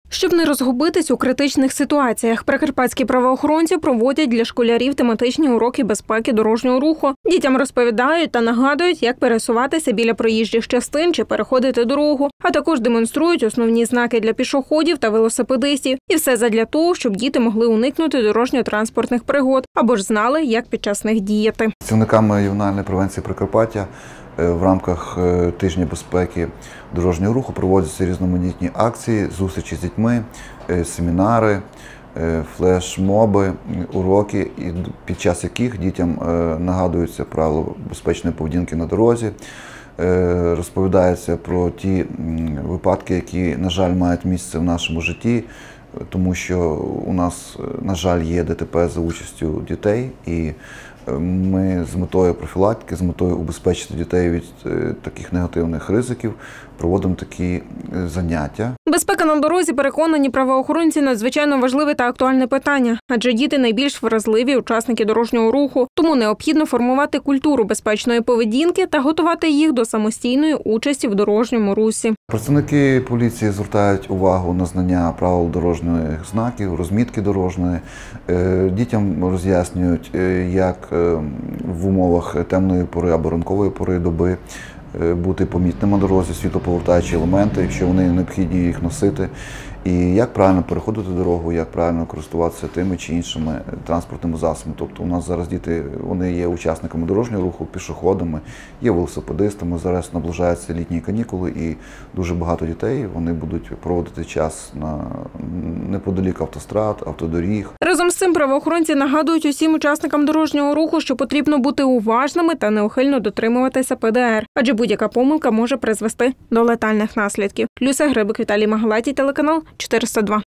Щоб не розгубитись у критичних ситуаціях, прикарпатські правоохоронці проводять для школярів тематичні уроки безпеки дорожнього руху. Дітям розповідають та нагадують, як пересуватися біля проїжджих частин чи переходити дорогу, а також демонструють основні знаки для пішоходів та велосипедистів. І все задля того, щоб діти могли уникнути дорожньо-транспортних пригод або ж знали, як під час них діяти. Працівниками ювенальної превенції Прикарпаття в рамках тижня безпеки дорожнього руху проводяться різноманітні акції, зустрічі з дітьми, семінари, флешмоби, уроки, під час яких дітям нагадуються правила безпечної поведінки на дорозі, розповідається про ті випадки, які, на жаль, мають місце в нашому житті, тому що у нас, на жаль, є ДТП за участю дітей, і ми з метою профілактики, з метою убезпечити дітей від таких негативних ризиків проводимо такі заняття. Безпека на дорозі, переконані правоохоронці, надзвичайно важливе та актуальне питання, адже діти найбільш вразливі учасники дорожнього руху, тому необхідно формувати культуру безпечної поведінки та готувати їх до самостійної участі в дорожньому русі. Працівники поліції звертають увагу на знання правил дорожніх знаків, розмітки дорожньої. Дітям роз'яснюють, як в умовах темної пори або ранкової пори доби бути помітним на дорозі, світлоповертаючі елементи, якщо вони необхідні їх носити, і як правильно переходити дорогу, як правильно користуватися тими чи іншими транспортними засобами. Тобто у нас зараз діти, вони є учасниками дорожнього руху, пішоходами, є велосипедистами, зараз наближаються літні канікули і дуже багато дітей, вони будуть проводити час неподалік автострад, автодоріг. Разом з цим правоохоронці нагадують усім учасникам дорожнього руху, що потрібно бути уважними та неухильно дотримуватися ПДР, адже будь-яка помилка може призвести до летальних наслідків. Люся Грибик, Віталій Магалатій, телеканал 402.